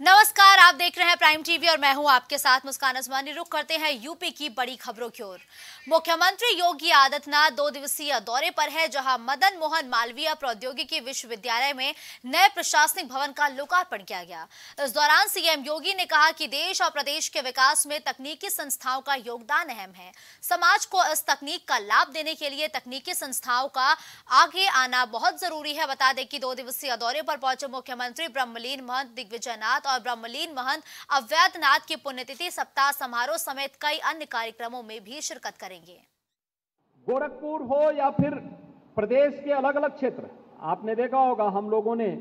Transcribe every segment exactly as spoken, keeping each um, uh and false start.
नमस्कार, आप देख रहे हैं प्राइम टीवी और मैं हूं आपके साथ मुस्कान अजमानी। रुक करते हैं यूपी की बड़ी खबरों की ओर। मुख्यमंत्री योगी आदित्यनाथ दो दिवसीय दौरे पर है, जहां मदन मोहन मालवीय प्रौद्योगिकी विश्वविद्यालय में नए प्रशासनिक भवन का लोकार्पण किया गया। इस दौरान सीएम योगी ने कहा कि देश और प्रदेश के विकास में तकनीकी संस्थाओं का योगदान अहम है। समाज को इस तकनीक का लाभ देने के लिए तकनीकी संस्थाओं का आगे आना बहुत जरूरी है। बता दें कि दो दिवसीय दौरे पर पहुंचे मुख्यमंत्री ब्रह्मलीन महंत दिग्विजयनाथ और ब्रह्मलीन महंत अवैधनाथ की पुण्यतिथि सप्ताह समारोह समेत कई अन्य कार्यक्रमों में भी शिरकत करेंगे। गोरखपुर हो या फिर प्रदेश के अलग अलग क्षेत्र, आपने देखा होगा हम लोगों ने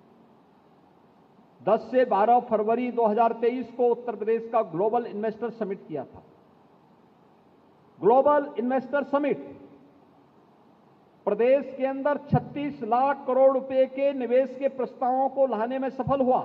दस से बारह फरवरी दो हज़ार तेईस को उत्तर प्रदेश का ग्लोबल इन्वेस्टर समिट किया था। ग्लोबल इन्वेस्टर समिट प्रदेश के अंदर छत्तीस लाख करोड़ रुपए के निवेश के प्रस्तावों को लाने में सफल हुआ,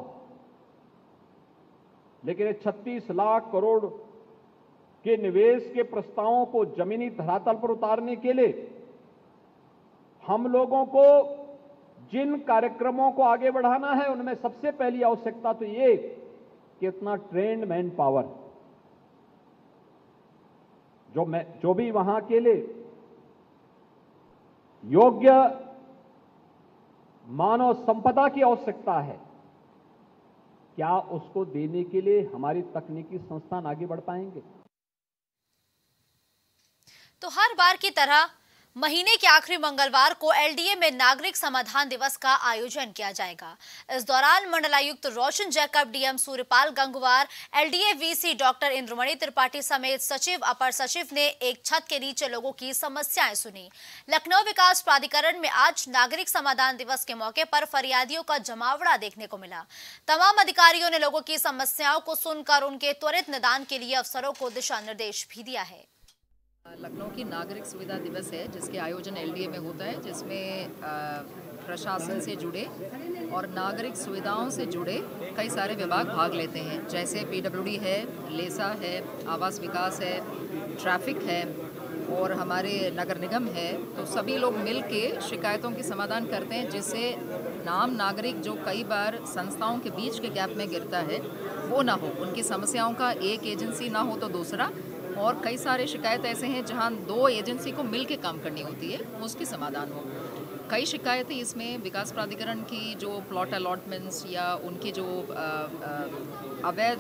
लेकिन छत्तीस लाख करोड़ के निवेश के प्रस्तावों को जमीनी धरातल पर उतारने के लिए हम लोगों को जिन कार्यक्रमों को आगे बढ़ाना है, उनमें सबसे पहली आवश्यकता तो ये कि इतना ट्रेंड मैन पावर जो मैं जो भी वहां के लिए योग्य मानव संपदा की आवश्यकता है, क्या उसको देने के लिए हमारी तकनीकी संस्थान आगे बढ़ पाएंगे? तो हर बार की तरह महीने के आखिरी मंगलवार को एलडीए में नागरिक समाधान दिवस का आयोजन किया जाएगा। इस दौरान मंडलायुक्त Roshan Jacob, DM Suryapal Gangwar, LDA VC doctor Indramani Tripathi समेत सचिव, अपर सचिव ने एक छत के नीचे लोगों की समस्याएं सुनी। लखनऊ विकास प्राधिकरण में आज नागरिक समाधान दिवस के मौके पर फरियादियों का जमावड़ा देखने को मिला। तमाम अधिकारियों ने लोगों की समस्याओं को सुनकर उनके त्वरित निदान के लिए अफसरों को दिशा निर्देश भी दिया है। लखनऊ की नागरिक सुविधा दिवस है, जिसके आयोजन एलडीए में होता है, जिसमें प्रशासन से जुड़े और नागरिक सुविधाओं से जुड़े कई सारे विभाग भाग लेते हैं, जैसे पीडब्ल्यूडी है, लेसा है, आवास विकास है, ट्रैफिक है और हमारे नगर निगम है। तो सभी लोग मिल के शिकायतों की समाधान करते हैं, जिससे नाम नागरिक जो कई बार संस्थाओं के बीच के गैप में गिरता है वो ना हो, उनकी समस्याओं का एक एजेंसी ना हो तो दूसरा, और कई सारे शिकायत ऐसे हैं जहां दो एजेंसी को मिल के काम करनी होती है, उसकी समाधान हो। कई शिकायतें इसमें विकास प्राधिकरण की जो प्लॉट अलॉटमेंट्स या उनकी जो अवैध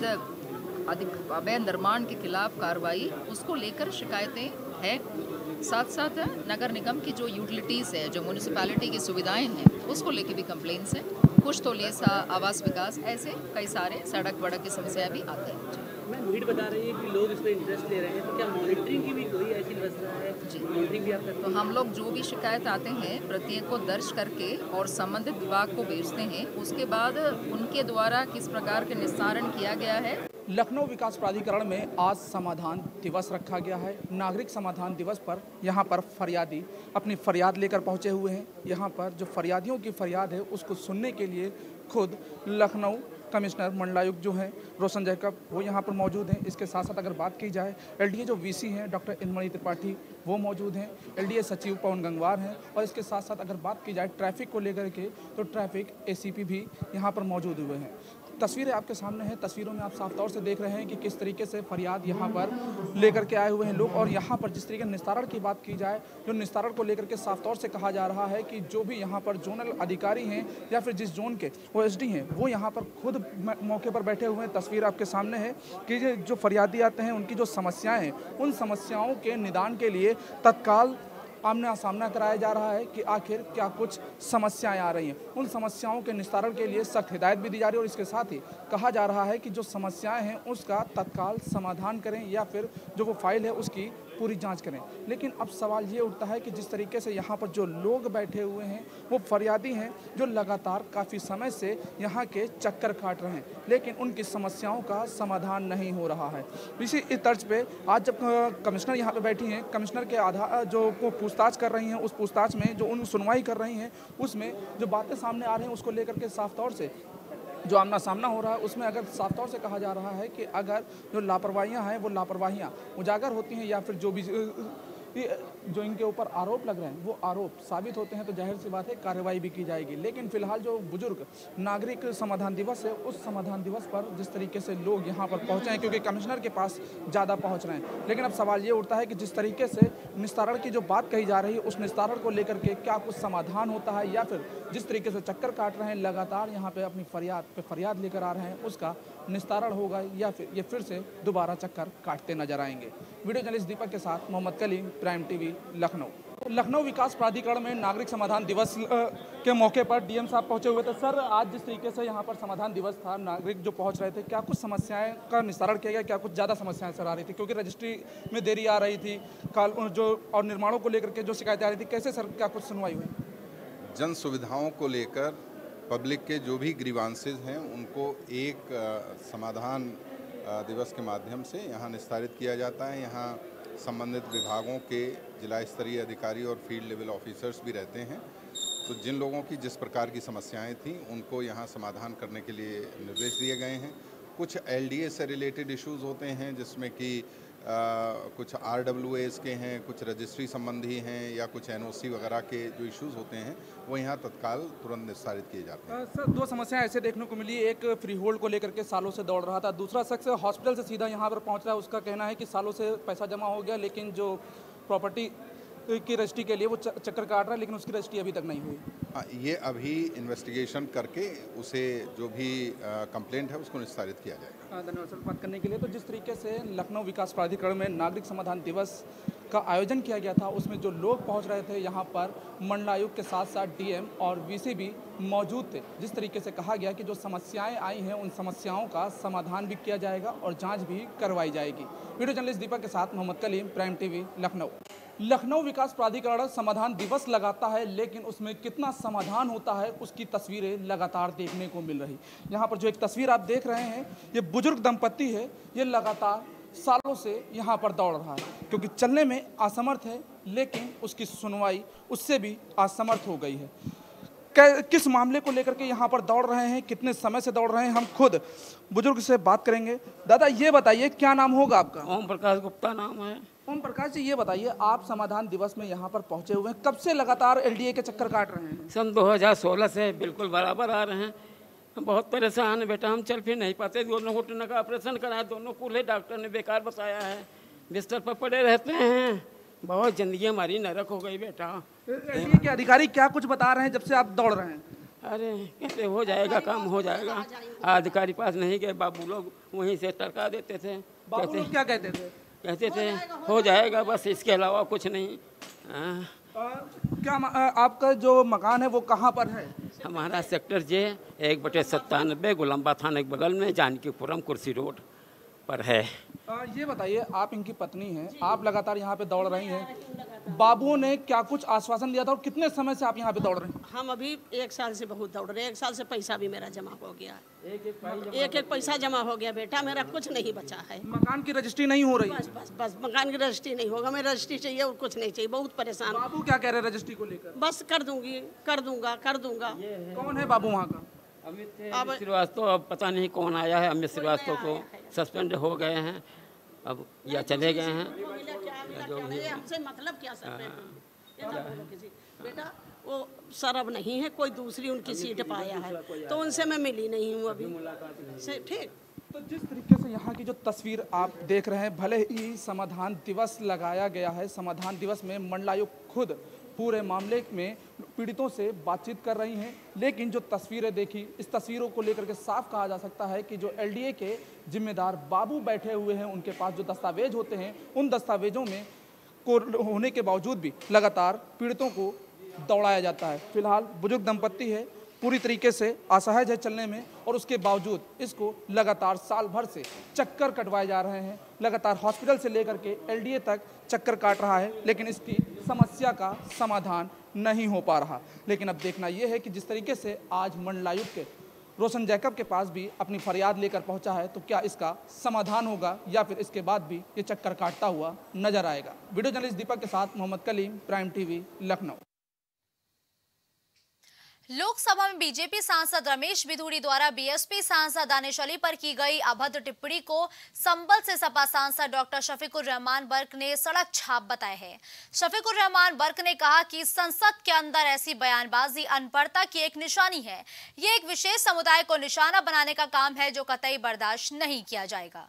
अवैध निर्माण के खिलाफ कार्रवाई, उसको लेकर शिकायतें हैं। साथ साथ नगर निगम की जो यूटिलिटीज़ है, जो म्यूनिसिपैलिटी की सुविधाएं हैं, उसको लेके भी कंप्लेंट्स हैं। कुछ तो लेसा, आवास विकास, ऐसे कई सारे सड़क वड़क की समस्या भी आती है। मैं मीड बता रही है कि लोग इस पर इंटरेस्ट ले रहे हैं, तो क्या मॉनिटरिंग की भी कोई ऐसी व्यवस्था है? जी, मॉनिटरिंग भी आप करते हैं? तो हम लोग जो भी शिकायत आते हैं प्रत्येक को दर्ज करके और संबंधित विभाग को भेजते हैं। उसके बाद उनके द्वारा किस प्रकार के निस्तारण किया गया है। लखनऊ विकास प्राधिकरण में आज समाधान दिवस रखा गया है। नागरिक समाधान दिवस पर यहाँ पर फरियादी अपनी फरियाद लेकर पहुँचे हुए हैं। यहाँ पर जो फरियादियों की फरियाद है उसको सुनने के लिए खुद लखनऊ कमिश्नर मंडलायुक्त जो हैं रोशन जैकब, वो यहाँ पर मौजूद हैं। इसके साथ साथ अगर बात की जाए, एलडीए जो वीसी हैं डॉक्टर इंद्रमणि त्रिपाठी, वो मौजूद हैं। एलडीए सचिव पवन गंगवार हैं। और इसके साथ साथ अगर बात की जाए ट्रैफिक को लेकर के, तो ट्रैफिक एसीपी भी यहाँ पर मौजूद हुए हैं। तस्वीरें आपके सामने हैं। तस्वीरों में आप साफ तौर से देख रहे हैं कि किस तरीके से फरियाद यहाँ पर लेकर के आए हुए हैं लोग। और यहाँ पर जिस तरीके निस्तारण की बात की जाए, जो निस्तारण को लेकर के साफ तौर से कहा जा रहा है कि जो भी यहाँ पर जोनल अधिकारी हैं या फिर जिस जोन के वो एसडी हैं, वो यहाँ पर खुद मौके पर बैठे हुए हैं। तस्वीर आपके सामने है कि जो फरियादी आते हैं, उनकी जो समस्याएं हैं, उन समस्याओं के निदान के लिए तत्काल आमना सामना कराया जा रहा है कि आखिर क्या कुछ समस्याएं आ रही हैं। उन समस्याओं के निस्तारण के लिए सख्त हिदायत भी दी जा रही है। और इसके साथ ही कहा जा रहा है कि जो समस्याएं हैं उसका तत्काल समाधान करें या फिर जो वो फाइल है उसकी पूरी जांच करें। लेकिन अब सवाल ये उठता है कि जिस तरीके से यहाँ पर जो लोग बैठे हुए हैं वो फरियादी हैं, जो लगातार काफ़ी समय से यहाँ के चक्कर काट रहे हैं, लेकिन उनकी समस्याओं का समाधान नहीं हो रहा है। इसी इस तर्ज पे आज जब कमिश्नर यहाँ पे बैठी हैं, कमिश्नर के आधार जो को पूछताछ कर रही हैं, उस पूछताछ में जो उन सुनवाई कर रही हैं, उसमें जो बातें सामने आ रही हैं उसको लेकर के साफ तौर से जो आमना सामना हो रहा है, उसमें अगर साफ तौर से कहा जा रहा है कि अगर जो लापरवाहियां हैं वो लापरवाहियां उजागर होती हैं या फिर जो भी ये जो इनके ऊपर आरोप लग रहे हैं वो आरोप साबित होते हैं तो जाहिर सी बात है कार्रवाई भी की जाएगी। लेकिन फिलहाल जो बुजुर्ग नागरिक समाधान दिवस है उस समाधान दिवस पर जिस तरीके से लोग यहाँ पर पहुँचे हैं, क्योंकि कमिश्नर के पास ज़्यादा पहुँच रहे हैं, लेकिन अब सवाल ये उठता है कि जिस तरीके से निस्तारण की जो बात कही जा रही है उस निस्तारण को लेकर के क्या कुछ समाधान होता है, या फिर जिस तरीके से चक्कर काट रहे हैं लगातार यहाँ पे अपनी फरियाद पे फरियाद लेकर आ रहे हैं उसका निस्तारण होगा, या फिर ये फिर से दोबारा चक्कर काटते नजर आएंगे। वीडियो जर्नलिस्ट दीपक के साथ मोहम्मद कलीम, प्राइम टीवी, लखनऊ। लखनऊ विकास प्राधिकरण में नागरिक समाधान दिवस के मौके पर डीएम साहब पहुंचे हुए थे। सर, आज जिस तरीके से यहाँ पर समाधान दिवस था, नागरिक जो पहुंच रहे थे, क्या कुछ समस्याएं का निस्तारण किया गया? क्या कुछ ज़्यादा समस्याएं सर आ रही थी? क्योंकि रजिस्ट्री में देरी आ रही थी काल जो और निर्माणों को लेकर के जो शिकायतें आ रही थी, कैसे सर क्या कुछ सुनवाई हुई? जन सुविधाओं को लेकर पब्लिक के जो भी ग्रीवांसेज हैं उनको एक समाधान दिवस के माध्यम से यहाँ निस्तारित किया जाता है। यहाँ संबंधित विभागों के जिला स्तरीय अधिकारी और फील्ड लेवल ऑफिसर्स भी रहते हैं। तो जिन लोगों की जिस प्रकार की समस्याएं थीं उनको यहाँ समाधान करने के लिए निर्देश दिए गए हैं। कुछ एलडीए से रिलेटेड इश्यूज़ होते हैं जिसमें कि कुछ आरडब्ल्यूएस के हैं, कुछ रजिस्ट्री संबंधी हैं, या कुछ एनओसी वगैरह के जो इश्यूज़ होते हैं वो यहाँ तत्काल तुरंत निस्तारित किए जाते हैं। सर, दो समस्याएं ऐसे देखने को मिली, एक फ्री होल्ड को लेकर के सालों से दौड़ रहा था, दूसरा शख्स हॉस्पिटल से सीधा यहाँ पर पहुँच रहा है, उसका कहना है कि सालों से पैसा जमा हो गया लेकिन जो प्रॉपर्टी की रजिस्ट्री के लिए वो चक्कर काट रहा है लेकिन उसकी रजिस्ट्री अभी तक नहीं हुई। हाँ, ये अभी इन्वेस्टिगेशन करके उसे जो भी कंप्लेंट है उसको निस्तारित किया जाएगा। धन्यवाद सर बात करने के लिए। तो जिस तरीके से लखनऊ विकास प्राधिकरण में नागरिक समाधान दिवस का आयोजन किया गया था उसमें जो लोग पहुंच रहे थे यहाँ पर मंडलायुक्त के साथ साथ डीएम और वीसी भी मौजूद थे। जिस तरीके से कहा गया कि जो समस्याएं आई हैं उन समस्याओं का समाधान भी किया जाएगा और जांच भी करवाई जाएगी। वीडियो जर्नलिस्ट दीपक के साथ मोहम्मद कलीम, प्राइम टीवी, लखनऊ। लखनऊ विकास प्राधिकरण समाधान दिवस लगाता है लेकिन उसमें कितना समाधान होता है उसकी तस्वीरें लगातार देखने को मिल रही। यहाँ पर जो एक तस्वीर आप देख रहे हैं ये बुजुर्ग दंपत्ति है, ये लगातार सालों से यहाँ पर दौड़ रहा है क्योंकि चलने में असमर्थ है लेकिन उसकी सुनवाई उससे भी असमर्थ हो गई है। किस मामले को लेकर के यहाँ पर दौड़ रहे हैं, कितने समय से दौड़ रहे हैं, हम खुद बुजुर्ग से बात करेंगे। दादा ये बताइए क्या नाम होगा आपका? ओम प्रकाश गुप्ता नाम है। ओम प्रकाश जी, ये बताइए आप समाधान दिवस में यहाँ पर पहुँचे हुए हैं, कब से लगातार एलडीए के चक्कर काट रहे हैं? सन दो हज़ार सोलह से बिल्कुल बराबर आ रहे हैं। हम बहुत परेशान हैं बेटा, हम चल फिर नहीं पाते। दोनों घुटने का ऑपरेशन कराया, दोनों कूल्हे डॉक्टर ने बेकार बताया है, बिस्तर पर पड़े रहते हैं। बहुत ज़िंदगी हमारी नरक हो गई बेटा। एलडीए के अधिकारी क्या कुछ बता रहे हैं जब से आप दौड़ रहे हैं? अरे कहते हो जाएगा, काम हो जाएगा। अधिकारी पास नहीं गए, बाबू लोग वहीं से टरका देते थे। बाबू लोग क्या कहते थे? कहते थे हो जाएगा, बस इसके अलावा कुछ नहीं। आ, क्या आपका जो मकान है वो कहाँ पर है? हमारा सेक्टर जे एक बटे सत्तानबे गुलम्बा थाने के बगल में जानकीपुरम कुर्सी रोड पर है। आ, ये बताइए आप इनकी पत्नी हैं, आप लगातार यहाँ पे दौड़ रही हैं, बाबुओं ने क्या कुछ आश्वासन दिया था और कितने समय से आप यहाँ पे दौड़ रहे हैं? हम अभी एक साल से बहुत दौड़ रहे हैं। एक साल से पैसा भी मेरा जमा हो गया, एक एक, एक, एक पैसा जमा हो गया बेटा, मेरा कुछ नहीं बचा है। मकान की रजिस्ट्री नहीं हो रही? बस बस बस मकान की रजिस्ट्री नहीं होगा, हमें रजिस्ट्री चाहिए और कुछ नहीं चाहिए। बहुत परेशान। बाबू क्या कह रहे हैं रजिस्ट्री को लेकर? बस कर दूंगी, कर दूंगा, कर दूंगा। कौन है बाबू वहाँ का? अमित श्रीवास्तव। अब पता नहीं कौन आया है। अमित श्रीवास्तव को सस्पेंड हो गए हैं अब या चले गए हैं। हमसे मतलब क्या सर? बेटा वो सर अब नहीं है, कोई दूसरी उनकी सीट पाया है तो उनसे मैं मिली नहीं हूँ अभी। ठीक। तो जिस तरीके से यहाँ की जो तस्वीर आप देख रहे हैं, भले ही समाधान दिवस लगाया गया है, समाधान दिवस में मंडलायुक्त खुद पूरे मामले में पीड़ितों से बातचीत कर रही हैं, लेकिन जो तस्वीरें देखी, इस तस्वीरों को लेकर के साफ कहा जा सकता है कि जो एलडीए के जिम्मेदार बाबू बैठे हुए हैं उनके पास जो दस्तावेज होते हैं उन दस्तावेजों में को होने के बावजूद भी लगातार पीड़ितों को दौड़ाया जाता है। फिलहाल बुजुर्ग दंपत्ति है, पूरी तरीके से असहज है चलने में और उसके बावजूद इसको लगातार साल भर से चक्कर कटवाए जा रहे हैं। लगातार हॉस्पिटल से लेकर के एलडीए तक चक्कर काट रहा है लेकिन इसकी समस्या का समाधान नहीं हो पा रहा। लेकिन अब देखना यह है कि जिस तरीके से आज मंडलायुक्त के रोशन जैकब के पास भी अपनी फरियाद लेकर पहुंचा है तो क्या इसका समाधान होगा या फिर इसके बाद भी ये चक्कर काटता हुआ नजर आएगा। वीडियो जर्नलिस्ट दीपक के साथ मोहम्मद कलीम, प्राइम टीवी, लखनऊ। लोकसभा में बीजेपी सांसद रमेश बिधूड़ी द्वारा बीएसपी सांसद दानिश अली पर की गई अभद्र टिप्पणी को संबल से सपा सांसद डॉक्टर शफीकुर रहमान बर्क ने सड़क छाप बताया है। शफीकुर रहमान बर्क ने कहा कि संसद के अंदर ऐसी बयानबाजी अनपढ़ता की एक निशानी है। ये एक विशेष समुदाय को निशाना बनाने का काम है जो कतई बर्दाश्त नहीं किया जाएगा।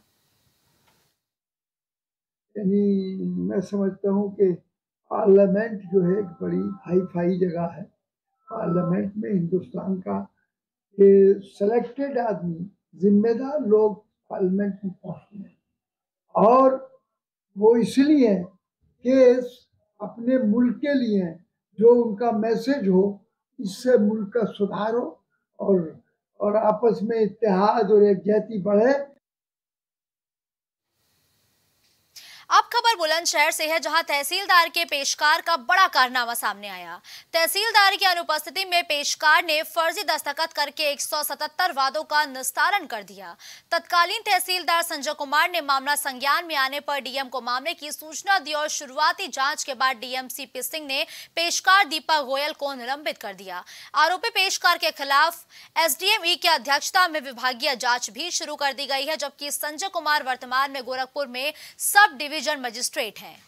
यानी मैं समझता हूँ कि पार्लियामेंट जो है एक बड़ी हाई फाई जगह है। पार्लियामेंट में हिंदुस्तान का ये सिलेक्टेड आदमी, जिम्मेदार लोग पार्लियामेंट में पहुंचते हैं और वो इसलिए कि अपने मुल्क के लिए जो उनका मैसेज हो, इससे मुल्क का सुधार हो और और आपस में इत्तेहाद और एकजुटता बढ़े। अब खबर बुलंदशहर से है, जहां तहसीलदार के पेशकार का बड़ा कारनामा सामने आया। तहसीलदार की अनुपस्थिति में पेशकार ने फर्जी दस्तखत करके एक सौ सतहत्तर वादों का निस्तारण कर दिया। तत्कालीन तहसीलदार संजय कुमार ने मामला संज्ञान में आने पर डीएम को मामले की सूचना दी और शुरुआती जांच के बाद डीएम सीपी सिंह ने पेशकार दीपक गोयल को निलंबित कर दिया। आरोपी पेशकार के खिलाफ एसडीएम ई की अध्यक्षता में विभागीय जांच भी शुरू कर दी गई है, जबकि संजय कुमार वर्तमान में गोरखपुर में सब डिवीजन मजिस्ट्रेट हैं।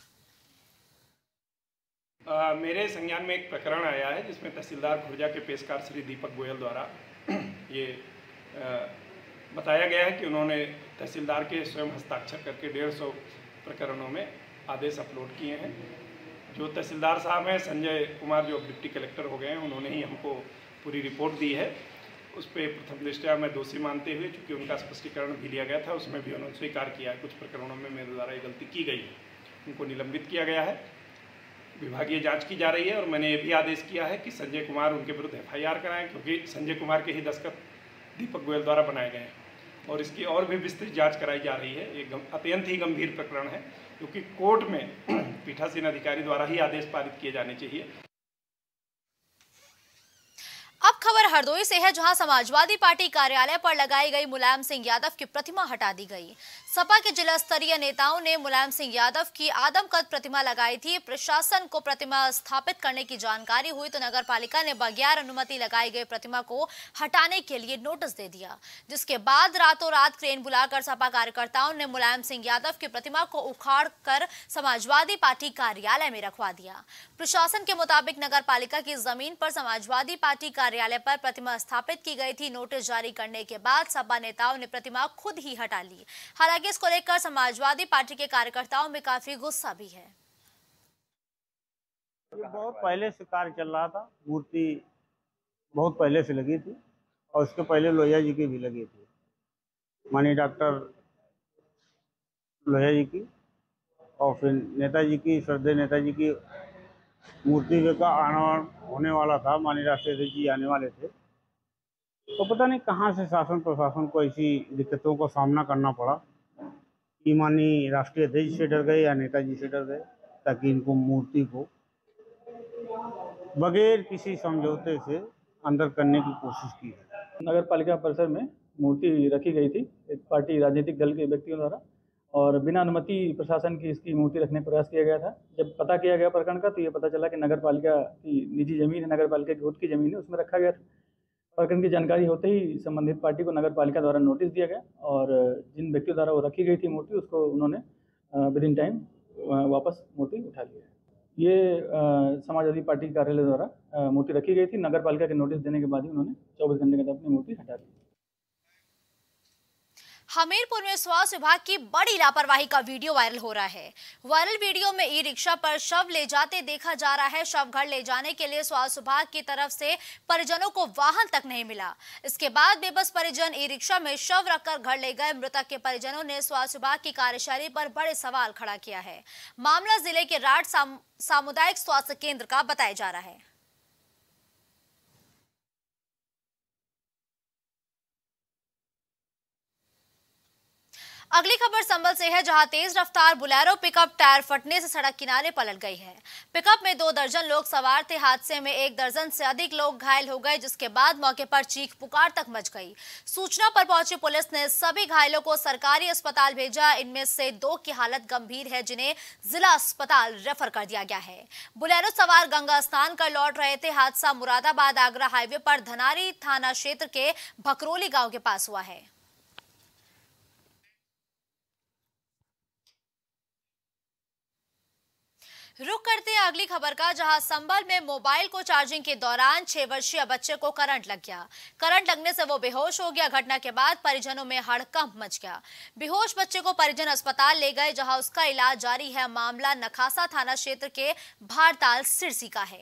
आ, मेरे संज्ञान में एक प्रकरण आया है जिसमें तहसीलदार खुर्जा के पेशकार श्री दीपक गोयल द्वारा ये आ, बताया गया है कि उन्होंने तहसीलदार के स्वयं हस्ताक्षर करके डेढ़ सौ प्रकरणों में आदेश अपलोड किए हैं। जो तहसीलदार साहब हैं संजय कुमार, जो डिप्टी कलेक्टर हो गए हैं, उन्होंने ही हमको पूरी रिपोर्ट दी है। उस पर प्रथम दृष्टया मैं दोषी मानते हुए, चूँकि उनका स्पष्टीकरण भी लिया गया था, उसमें भी उन्होंने स्वीकार किया है कुछ प्रकरणों में मेरे द्वारा ये गलती की गई है, उनको निलंबित किया गया है। विभागीय जांच की जा रही है और मैंने ये भी आदेश किया है कि संजय कुमार उनके विरुद्ध एफ आई आर कराएं, क्योंकि संजय कुमार के ही दस्तखत दीपक गोयल द्वारा बनाए गए हैं और इसकी और भी विस्तृत जाँच कराई जा रही है। ये अत्यंत ही गंभीर प्रकरण है, क्योंकि कोर्ट में पीठासीन अधिकारी द्वारा ही आदेश पारित किए जाने चाहिए। अब खबर हरदोई से है, जहां समाजवादी पार्टी कार्यालय पर लगाई गई मुलायम सिंह यादव की प्रतिमा हटा दी गई। सपा के जिला स्तरीय नेताओं ने मुलायम सिंह यादव की आदमकद प्रतिमा लगाई थी। प्रशासन को प्रतिमा स्थापित करने की जानकारी हुई तो नगर पालिका ने बगैर अनुमति लगाई गई प्रतिमा को हटाने के लिए नोटिस दे दिया, जिसके बाद रातों रात क्रेन बुलाकर सपा कार्यकर्ताओं ने मुलायम सिंह यादव की प्रतिमा को उखाड़ कर समाजवादी पार्टी कार्यालय में रखवा दिया। प्रशासन के मुताबिक नगर पालिका की जमीन पर समाजवादी पार्टी कार्यालय पर प्रतिमा स्थापित की गई थी। नोटिस जारी करने के बाद सपा नेताओं ने प्रतिमा खुद ही हटा ली। हालांकि इसको लेकर समाजवादी पार्टी के कार्यकर्ताओं में काफी गुस्सा भी है। ये बहुत पहले से कार्य चल रहा था, मूर्ति बहुत पहले से लगी थी और उसके पहले लोहिया जी की भी लगी थी, माननीय डॉक्टर लोहिया जी की, और फिर नेताजी की, श्रद्धेय नेताजी की मूर्ति का आह्वान होने वाला था। माननीय राष्ट्रीय अध्यक्ष जी आने वाले थे, तो पता नहीं कहां से शासन प्रशासन को ऐसी दिक्कतों का सामना करना पड़ा कि माननीय राष्ट्रीय अध्यक्ष से डर गए या नेताजी से डर गए, ताकि इनको मूर्ति को बगैर किसी समझौते से अंदर करने की कोशिश की है। नगर पालिका परिसर में मूर्ति रखी गई थी एक पार्टी राजनीतिक दल के व्यक्तियों द्वारा, और बिना अनुमति प्रशासन की इसकी मूर्ति रखने का प्रयास किया गया था। जब पता किया गया प्रकरण का, तो ये पता चला कि नगर पालिका की निजी जमीन है, नगर पालिका की खुद की जमीन है, उसमें रखा गया था। प्रकरण की जानकारी होते ही संबंधित पार्टी को नगर पालिका द्वारा नोटिस दिया गया और जिन व्यक्तियों द्वारा वो रखी गई थी मूर्ति, उसको उन्होंने विद इन टाइम वापस मूर्ति उठा लिया है। ये समाजवादी पार्टी कार्यालय द्वारा मूर्ति रखी गई थी। नगर पालिका के नोटिस देने के बाद ही उन्होंने चौबीस घंटे के अंदर अपनी मूर्ति हटा दी। हमीरपुर में स्वास्थ्य विभाग की बड़ी लापरवाही का वीडियो वायरल हो रहा है। वायरल वीडियो में ई रिक्शा पर शव ले जाते देखा जा रहा है। शव घर ले जाने के लिए स्वास्थ्य विभाग की तरफ से परिजनों को वाहन तक नहीं मिला। इसके बाद बेबस परिजन ई रिक्शा में शव रखकर घर ले गए। मृतक के परिजनों ने स्वास्थ्य विभाग की कार्यशैली पर बड़े सवाल खड़ा किया है। मामला जिले के राट साम, सामुदायिक स्वास्थ्य केंद्र का बताया जा रहा है। अगली खबर संभल से है, जहां तेज रफ्तार बुलेरो पिकअप टायर फटने से सड़क किनारे पलट गई है। पिकअप में दो दर्जन लोग सवार थे। हादसे में एक दर्जन से अधिक लोग घायल हो गए, जिसके बाद मौके पर चीख पुकार तक मच गई। सूचना पर पहुंची पुलिस ने सभी घायलों को सरकारी अस्पताल भेजा। इनमें से दो की हालत गंभीर है, जिन्हें जिला अस्पताल रेफर कर दिया गया है। बुलेरो सवार गंगा स्नान कर लौट रहे थे। हादसा मुरादाबाद आगरा हाईवे पर धनारी थाना क्षेत्र के भकरोली गाँव के पास हुआ है। रुक करते हैं अगली खबर का, जहां संभल में मोबाइल को चार्जिंग के दौरान छह वर्षीय बच्चे को करंट लग गया। करंट लगने से वो बेहोश हो गया। घटना के बाद परिजनों में हड़कंप मच गया। बेहोश बच्चे को परिजन अस्पताल ले गए, जहां उसका इलाज जारी है। मामला नखासा थाना क्षेत्र के भारताल सिरसी का है।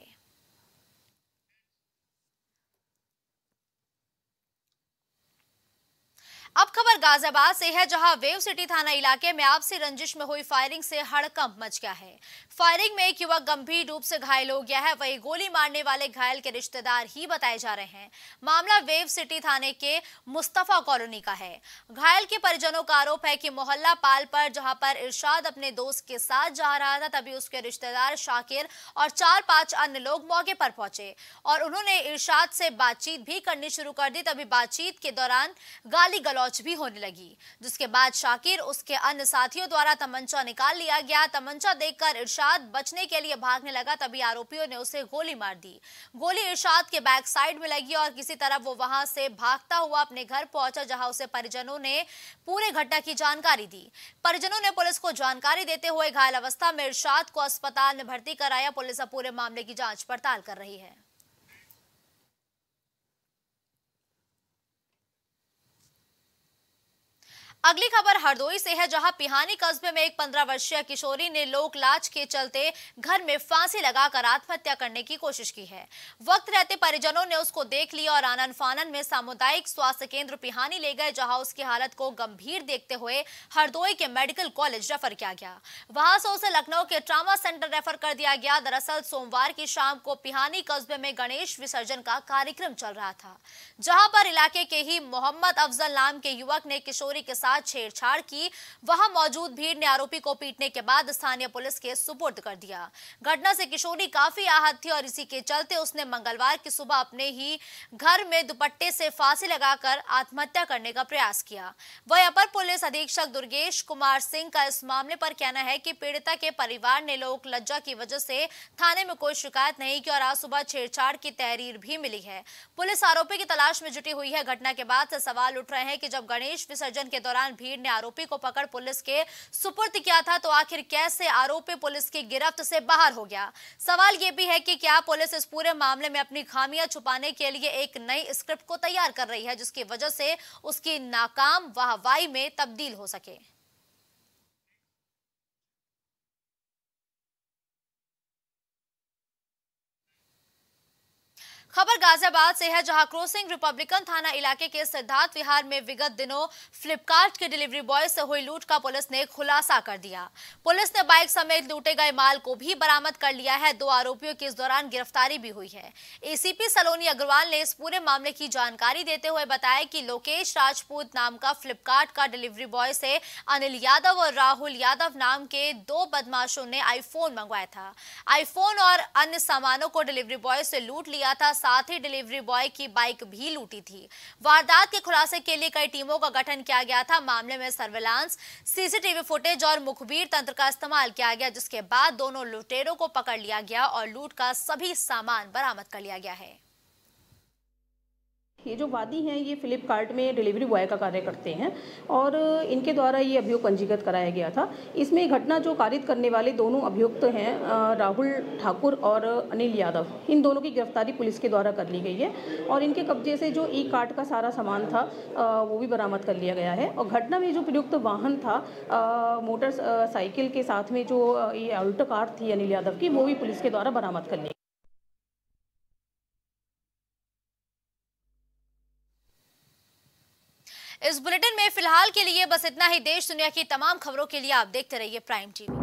अब खबर गाजियाबाद से है, जहां वेव सिटी थाना इलाके में आपसी रंजिश में हुई फायरिंग से हड़कंप मच गया है। फायरिंग में एक युवक गंभीर रूप से घायल हो गया है। वहीं गोली मारने वाले घायल के रिश्तेदार ही बताए जा रहे हैं। मामला वेव सिटी थाने के मुस्तफा कॉलोनी का है। घायल के परिजनों का आरोप है कि मोहल्ला पाल पर जहां पर इरशाद अपने दोस्त के साथ जा रहा था, तभी उसके रिश्तेदार शाकिर और चार पांच अन्य लोग मौके पर पहुंचे और उन्होंने इरशाद से बातचीत भी करनी शुरू कर दी। तभी बातचीत के दौरान गाली गलौज भी होने लगी, जिसके बाद शाकिर उसके अन्य साथियों द्वारा तमंचा निकाल लिया गया। तमंचा देखकर इरशाद बचने के लिए भागने लगा, तभी आरोपियों ने उसे गोली मार दी। गोली इरशाद के बैक साइड में लगी और किसी तरह वो वहां से भागता हुआ अपने घर पहुंचा, जहां उसे परिजनों ने पूरे घटना की जानकारी दी। परिजनों ने पुलिस को जानकारी देते हुए घायल अवस्था में इरशाद को अस्पताल में भर्ती कराया। पुलिस अब पूरे मामले की जांच पड़ताल कर रही है। अगली खबर हरदोई से है, जहां पिहानी कस्बे में एक पंद्रह वर्षीय किशोरी ने लोक लाज के चलते घर में फांसी लगाकर आत्महत्या करने की कोशिश की है। वक्त रहते परिजनों ने उसको देख लिया और आनन फानन में सामुदायिक स्वास्थ्य केंद्र पिहानी ले गए, जहां उसकी हालत को गंभीर देखते हुए हरदोई के मेडिकल कॉलेज रेफर किया गया। वहां से उसे लखनऊ के ट्रामा सेंटर रेफर कर दिया गया। दरअसल सोमवार की शाम को पिहानी कस्बे में गणेश विसर्जन का कार्यक्रम चल रहा था, जहां पर इलाके के ही मोहम्मद अफजल नाम के युवक ने किशोरी के साथ छेड़छाड़ की। वहां मौजूद भीड़ ने आरोपी को पीटने के बाद स्थानीय पुलिस के सुपुर्द कर दिया। घटना से किशोरी काफी आहत थी और इसी के चलते उसने मंगलवार की सुबह अपने ही घर में दुपट्टे से फांसी लगाकर आत्महत्या करने का प्रयास किया। वहीं अपर पुलिस अधीक्षक दुर्गेश कुमार सिंह का इस मामले पर कहना है कि पीड़िता के परिवार ने लोक लज्जा की वजह से थाने में कोई शिकायत नहीं की और आज सुबह छेड़छाड़ की तहरीर भी मिली है। पुलिस आरोपी की तलाश में जुटी हुई है। घटना के बाद से सवाल उठ रहे हैं कि जब गणेश विसर्जन के दौरान भीड़ ने आरोपी को पकड़ पुलिस के सुपुर्द किया था, तो आखिर कैसे आरोपी पुलिस की गिरफ्त से बाहर हो गया। सवाल यह भी है कि क्या पुलिस इस पूरे मामले में अपनी खामियां छुपाने के लिए एक नई स्क्रिप्ट को तैयार कर रही है, जिसकी वजह से उसकी नाकाम वाहवाही में तब्दील हो सके। खबर गाजियाबाद से है, जहां क्रॉसिंग रिपब्लिकन थाना इलाके के सिद्धार्थ विहार में विगत दिनों फ्लिपकार्ट के डिलीवरी बॉय से हुई लूट का पुलिस ने खुलासा कर दिया। पुलिस ने बाइक समेत लूटे गए माल को भी बरामद कर लिया है। दो आरोपियों की इस दौरान गिरफ्तारी भी हुई है। एसीपी सलोनी अग्रवाल ने इस पूरे मामले की जानकारी देते हुए बताया कि लोकेश राजपूत नाम का फ्लिपकार्ट का डिलीवरी बॉय से अनिल यादव और राहुल यादव नाम के दो बदमाशों ने आईफोन मंगवाया था। आईफोन और अन्य सामानों को डिलीवरी बॉय से लूट लिया था। साथ ही डिलीवरी बॉय की बाइक भी लूटी थी। वारदात के खुलासे के लिए कई टीमों का गठन किया गया था। मामले में सर्विलांस, सीसीटीवी फुटेज और मुखबिर तंत्र का इस्तेमाल किया गया, जिसके बाद दोनों लुटेरों को पकड़ लिया गया और लूट का सभी सामान बरामद कर लिया गया है। ये जो वादी हैं ये फ्लिपकार्ट में डिलीवरी बॉय का कार्य करते हैं और इनके द्वारा ये अभियोग पंजीकृत कराया गया था। इसमें घटना जो कारित करने वाले दोनों अभियुक्त हैं राहुल ठाकुर और अनिल यादव, इन दोनों की गिरफ्तारी पुलिस के द्वारा कर ली गई है और इनके कब्जे से जो ई कार्ट का सारा सामान था वो भी बरामद कर लिया गया है। और घटना में जो प्रयुक्त वाहन था मोटरसाइकिल के साथ में जो ये अल्टो कार थी अनिल यादव की, वो भी पुलिस के द्वारा बरामद कर ली। इस बुलेटिन में फिलहाल के लिए बस इतना ही। देश दुनिया की तमाम खबरों के लिए आप देखते रहिए प्राइम टीवी।